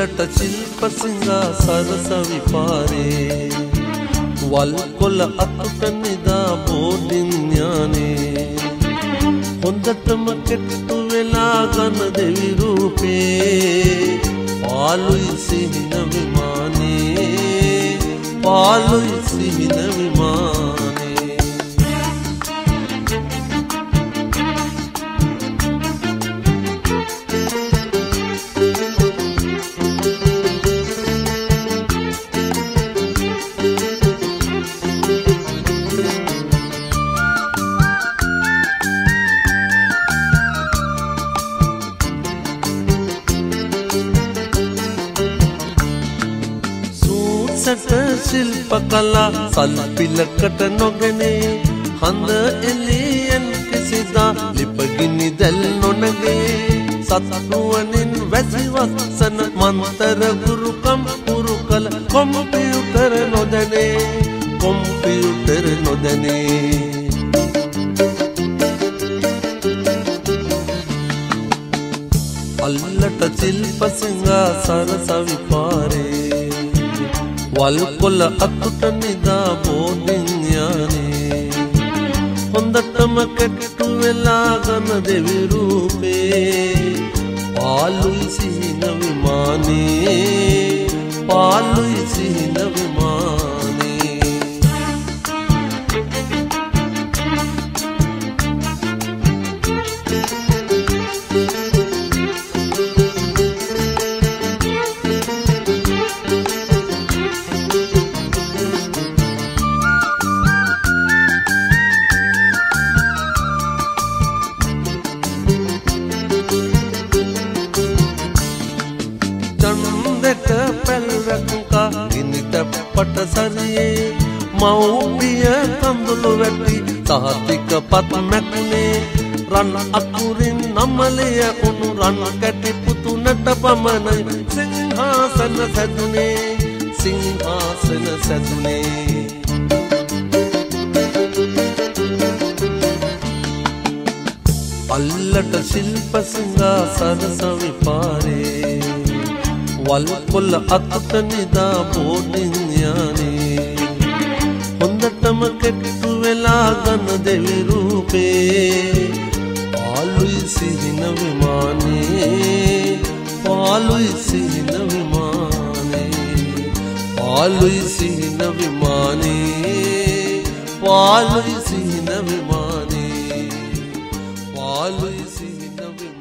අල්ලට ශිල්ප සිංහාසන සවිපාරේ වල්කොල අතුට නිදා බෝඩින් ඥානේ හොඳටම කෙට්ටු වෙලා ගන දෙවි රූපේ පාළුයි සිහින විමානේ පාළුයි සිහින විමානේ ශිල්ප කලා සල්පිලකට නොගනේ හඳ එලියෙන් කිසිදා ලිපගිනි දැල් නොනගේ සත්නුවනින් වැසිවත්සන මන්තර ගුරුකම් පුරු කළ කොම්පියුටර් නොදැනේ කොම්පියුටර් නොදැනේ අල්ලට ශිල්ප සිංහාසන සවිපාරේ වල්කොල අතුට නිදා බෝඩින් ඥානේ හොඳටම කෙට්ටු වෙලා ගන දෙවි රූපේ පාළුයි සිහින විමානේ පාළුයි සිහින විමානේ පට සරියේ මව්පිය කඳුළු වැටි සහතික පත් මැකුණේ රන් අකුරින් නමලය උණු රන් කැටි පුතුනට පමණයි සිංහාසන සැදුනේ සිංහාසන සැදුනේ අල්ලට ශිල්ප සිංහාසන සවිපාරේ වල්කොල අතුට නිදා බෝඩින් ඥානේ හොඳටම කෙට්ටු වෙලා ගන දෙවි රූපේ පාළුයි සිහින විමානේ පාළුයි සිහින විමානේ පාළුයි සිහින විමානේ පාළුයි සිහින විමානේ පාළුයි සිහින විමානේ